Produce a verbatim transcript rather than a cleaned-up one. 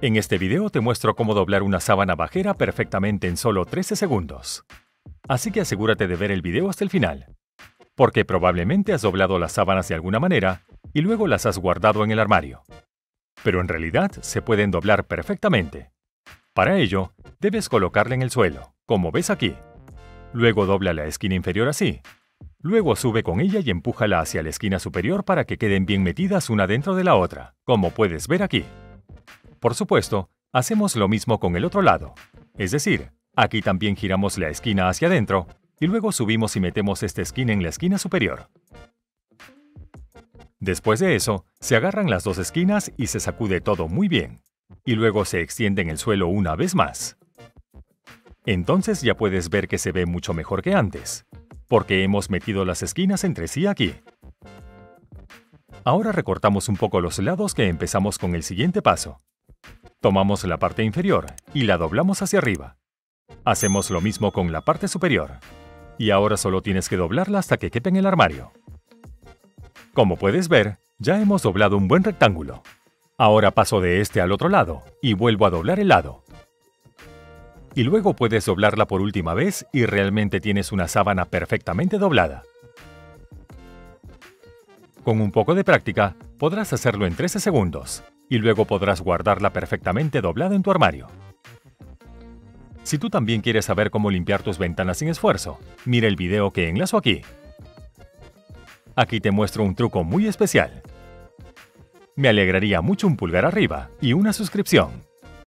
En este video te muestro cómo doblar una sábana bajera perfectamente en solo trece segundos. Así que asegúrate de ver el video hasta el final, porque probablemente has doblado las sábanas de alguna manera y luego las has guardado en el armario. Pero en realidad se pueden doblar perfectamente. Para ello, debes colocarla en el suelo, como ves aquí. Luego dobla la esquina inferior así. Luego sube con ella y empújala hacia la esquina superior para que queden bien metidas una dentro de la otra, como puedes ver aquí. Por supuesto, hacemos lo mismo con el otro lado. Es decir, aquí también giramos la esquina hacia adentro y luego subimos y metemos esta esquina en la esquina superior. Después de eso, se agarran las dos esquinas y se sacude todo muy bien. Y luego se extiende en el suelo una vez más. Entonces ya puedes ver que se ve mucho mejor que antes, porque hemos metido las esquinas entre sí aquí. Ahora recortamos un poco los lados que empezamos con el siguiente paso. Tomamos la parte inferior y la doblamos hacia arriba. Hacemos lo mismo con la parte superior. Y ahora solo tienes que doblarla hasta que quepa en el armario. Como puedes ver, ya hemos doblado un buen rectángulo. Ahora paso de este al otro lado y vuelvo a doblar el lado. Y luego puedes doblarla por última vez y realmente tienes una sábana perfectamente doblada. Con un poco de práctica, podrás hacerlo en trece segundos y luego podrás guardarla perfectamente doblada en tu armario. Si tú también quieres saber cómo limpiar tus ventanas sin esfuerzo, mira el video que enlazo aquí. Aquí te muestro un truco muy especial. Me alegraría mucho un pulgar arriba y una suscripción.